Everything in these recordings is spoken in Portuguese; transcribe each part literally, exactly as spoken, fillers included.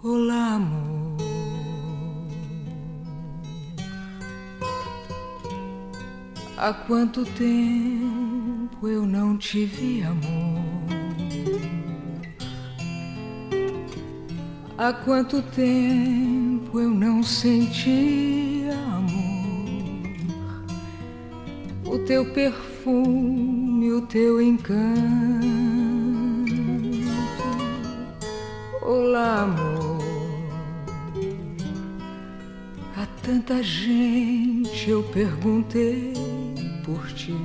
Olá, amor. Há quanto tempo eu não te vi, amor? Há quanto tempo eu não sentia, amor, o teu perfume, o teu encanto. Olá, amor. A tanta gente eu perguntei por ti.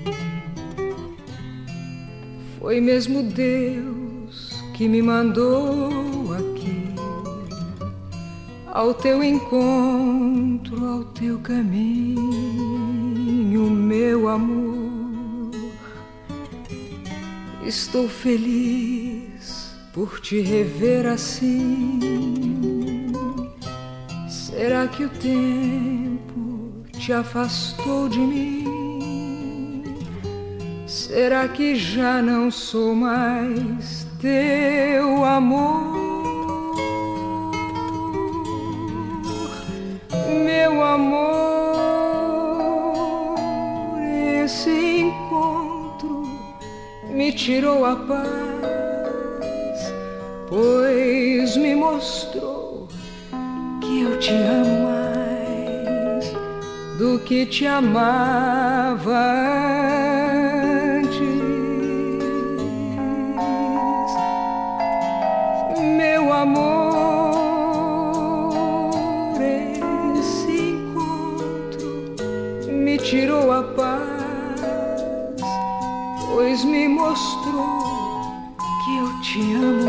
Foi mesmo Deus que me mandou aqui, ao teu encontro, ao teu caminho, meu amor. Estou feliz por te rever assim. Será que o tempo te afastou de mim? Será que já não sou mais teu amor? Meu amor, esse encontro me tirou a paz, pois me mostrou que eu te amo mais do que te amava antes. Meu amor, esse encontro me tirou a paz, pois me mostrou que eu te amo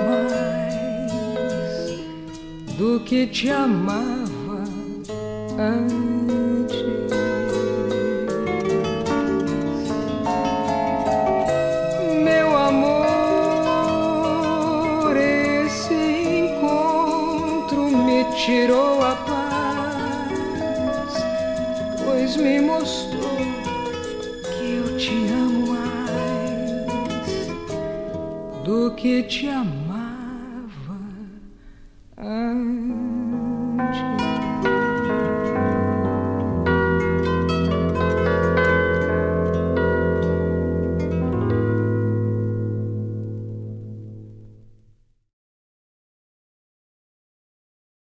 mais do que te amava antes. Meu amor, esse encontro me tirou a paz, pois me mostrou que eu te amo mais do que te amava antes.